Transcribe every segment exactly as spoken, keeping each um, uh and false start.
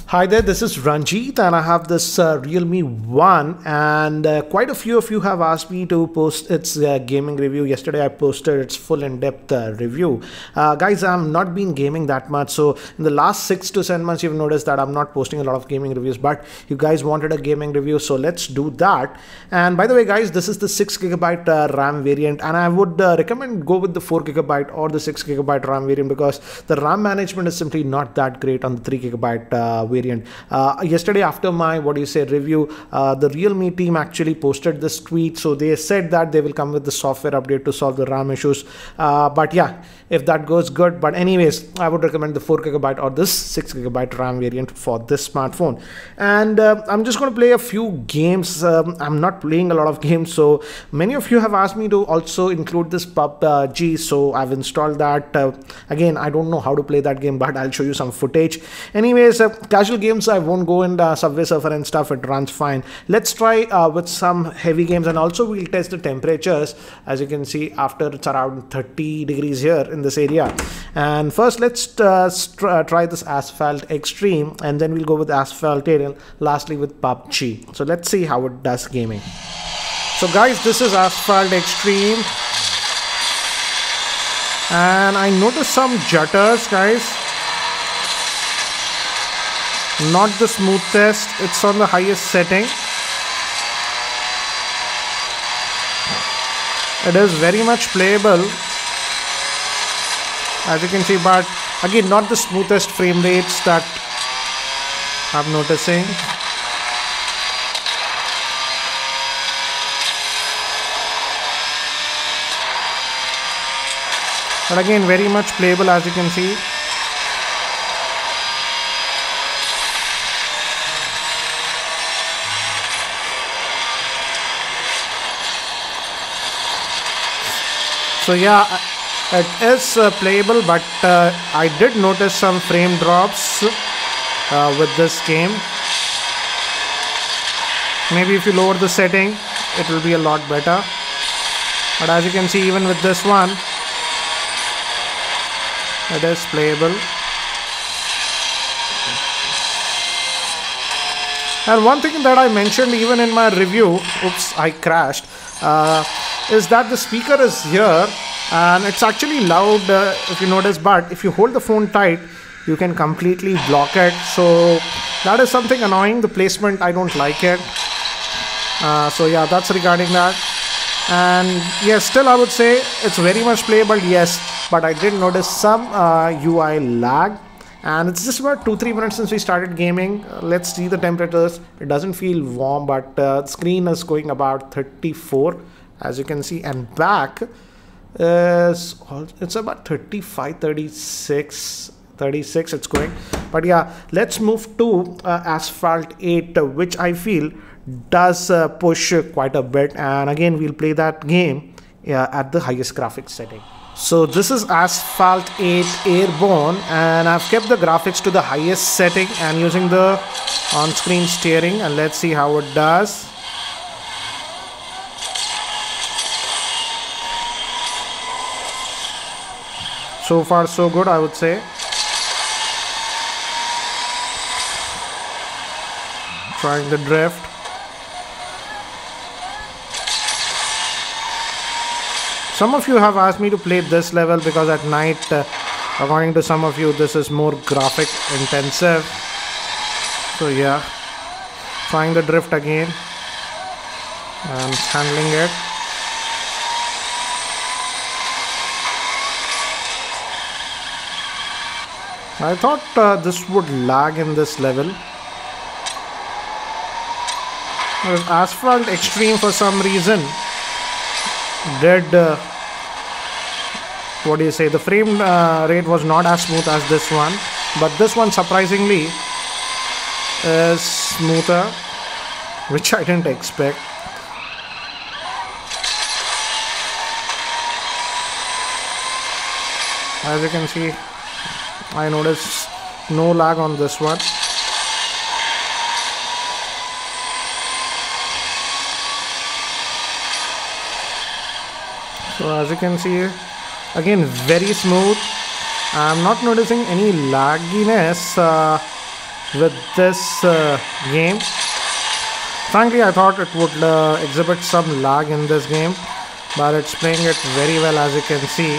Hi there, this is Ranjit and I have this uh, Realme One, and uh, quite a few of you have asked me to post its uh, gaming review. Yesterday I posted its full in-depth uh, review. Uh, guys, I'm not been gaming that much, so in the last six to seven months you've noticed that I'm not posting a lot of gaming reviews, but you guys wanted a gaming review, so let's do that. And by the way guys, this is the six gigabyte uh, RAM variant, and I would uh, recommend go with the four gigabyte or the six gigabyte RAM variant because the RAM management is simply not that great on the three gigabyte uh, variant. Uh, yesterday after my what do you say review, uh, the Realme team actually posted this tweet. So they said that they will come with the software update to solve the RAM issues. Uh, but yeah, if that goes good. But anyways, I would recommend the four gigabyte or this six gigabyte RAM variant for this smartphone. And uh, I'm just going to play a few games. Um, I'm not playing a lot of games, so many of you have asked me to also include this P U B G. So I've installed that. Uh, again, I don't know how to play that game, but I'll show you some footage. Anyways, uh, casual games I won't go in uh, Subway Surfer and stuff. It runs fine. Let's try uh, with some heavy games, and also we'll test the temperatures. As you can see, after it's around thirty degrees here in this area. And first let's uh, uh, try this Asphalt Extreme, and then we'll go with Asphalt Aerial, lastly with P U B G. So let's see how it does gaming. So guys, this is Asphalt Extreme, and I noticed some jutters, guys. Not the smoothest, it's on the highest setting. It is very much playable, as you can see, but again, not the smoothest frame rates that I'm noticing. But again, very much playable, as you can see. So yeah, it is uh, playable, but uh, I did notice some frame drops uh, with this game. Maybe if you lower the setting, it will be a lot better. But as you can see, even with this one, it is playable. And one thing that I mentioned even in my review, oops, I crashed, uh, is that the speaker is here and it's actually loud uh, if you notice, but if you hold the phone tight you can completely block it. So that is something annoying, the placement, I don't like it. Uh, so yeah, that's regarding that. And yes, still I would say it's very much playable, yes, but I did notice some uh, U I lag. And it's just about two three minutes since we started gaming. Uh, let's see the temperatures. It doesn't feel warm, but uh, the screen is going about thirty-four, as you can see, and back is it's about thirty-five, thirty-six, thirty-six it's going. But yeah, let's move to uh, Asphalt eight, uh, which I feel does uh, push uh, quite a bit. And again, we'll play that game uh, at the highest graphics setting. So this is Asphalt eight Airborne, and I've kept the graphics to the highest setting and using the on-screen steering, and let's see how it does. So far so good, I would say. Trying the drift. Some of you have asked me to play this level because at night, uh, according to some of you, this is more graphic intensive. So yeah, trying the drift again and handling it. I thought uh, this would lag in this level. Whereas Asphalt Extreme, for some reason, did uh, what do you say, the frame uh, rate was not as smooth as this one, but this one surprisingly is smoother, which I didn't expect. As you can see, I notice no lag on this one. So as you can see, again very smooth. I'm not noticing any lagginess uh, with this uh, game. Frankly, I thought it would uh, exhibit some lag in this game, but it's playing it very well, as you can see.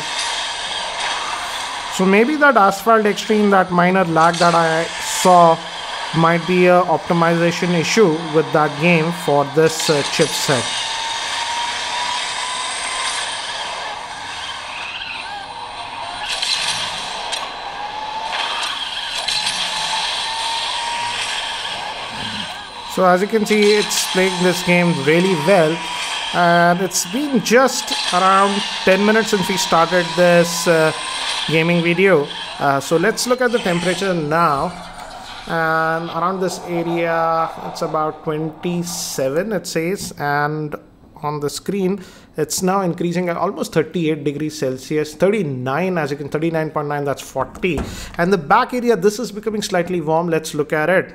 So maybe that Asphalt Extreme, that minor lag that I saw, might be a optimization issue with that game for this uh, chipset. So as you can see, it's playing this game really well, and it's been just around ten minutes since we started this uh, gaming video. Uh, so let's look at the temperature now, and around this area it's about twenty-seven, it says, and on the screen it's now increasing at almost thirty-eight degrees Celsius, thirty-nine, as you can, thirty-nine point nine, that's forty. And the back area, this is becoming slightly warm. Let's look at it.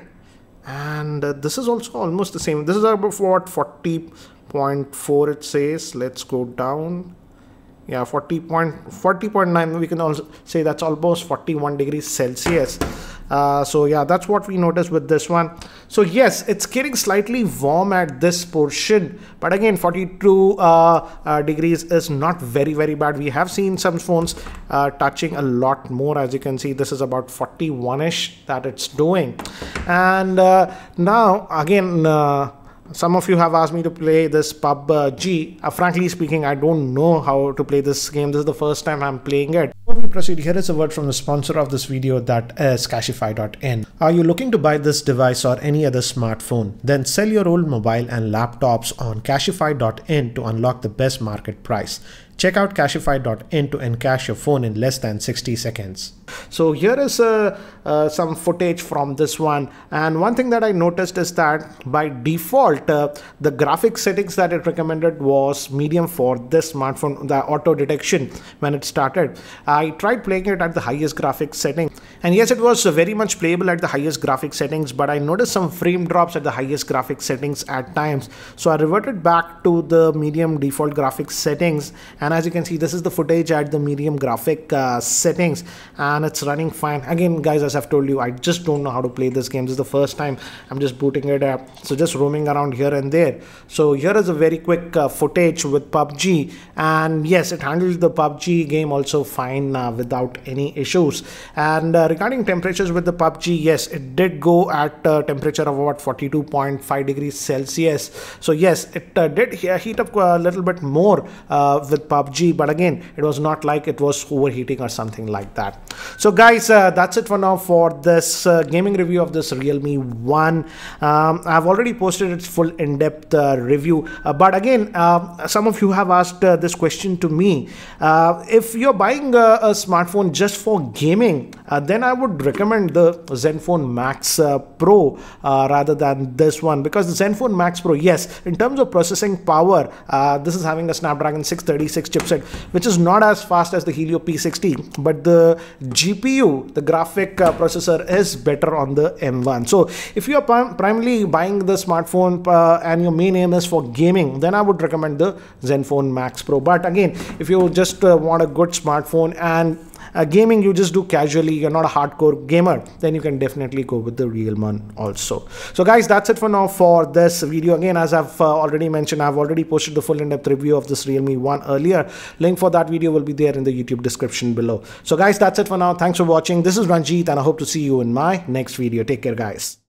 And uh, this is also almost the same. This is about what, forty point four, it says. Let's go down. Yeah, forty point nine, we can also say that's almost forty-one degrees Celsius. Uh, so yeah, that's what we noticed with this one. So yes, it's getting slightly warm at this portion, but again, forty-two uh, uh, degrees is not very very bad. We have seen some phones uh, touching a lot more. As you can see, this is about forty-one-ish that it's doing. And uh, now again, uh, some of you have asked me to play this P U B G. Uh, frankly speaking, I don't know how to play this game. This is the first time I'm playing it. Before we proceed, here is a word from the sponsor of this video, that is Cashify dot in. Are you looking to buy this device or any other smartphone? Then sell your old mobile and laptops on Cashify dot in to unlock the best market price. Check out Cashify dot in to encash your phone in less than sixty seconds. So here is uh, uh, some footage from this one, and one thing that I noticed is that by default uh, the graphics settings that it recommended was medium for this smartphone, the auto detection when it started. I tried playing it at the highest graphics setting, and yes, it was very much playable at the highest graphics settings, but I noticed some frame drops at the highest graphics settings at times. So I reverted back to the medium default graphics settings, and as you can see, this is the footage at the medium graphic uh, settings, and it's running fine. Again guys, as I've told you, I just don't know how to play this game. This is the first time I'm just booting it up, so just roaming around here and there. So here is a very quick uh, footage with P U B G, and yes, it handles the P U B G game also fine uh, without any issues. And uh, regarding temperatures with the P U B G, yes, it did go at a temperature of about forty-two point five degrees Celsius. So yes, it uh, did heat up a little bit more uh, with P U B G, but again, it was not like it was overheating or something like that. So guys, uh, that's it for now for this uh, gaming review of this Realme One. um, I've already posted its full in-depth uh, review, uh, but again, uh, some of you have asked uh, this question to me. Uh, if you're buying a, a smartphone just for gaming, uh, then I would recommend the Zenfone Max uh, Pro uh, rather than this one, because the Zenfone Max Pro, yes, in terms of processing power, uh, this is having a Snapdragon six thirty-six chipset, which is not as fast as the Helio P sixty, but the G P U, the graphic uh, processor, is better on the M one. So if you are prim primarily buying the smartphone uh, and your main aim is for gaming, then I would recommend the Zenfone Max Pro. But again, if you just uh, want a good smartphone and Uh, gaming you just do casually, you're not a hardcore gamer, then you can definitely go with the Realme One also. So guys, that's it for now for this video. Again, as I've uh, already mentioned, I've already posted the full in-depth review of this Realme One earlier. Link for that video will be there in the YouTube description below. So guys, that's it for now. Thanks for watching. This is Ranjit, and I hope to see you in my next video. Take care guys.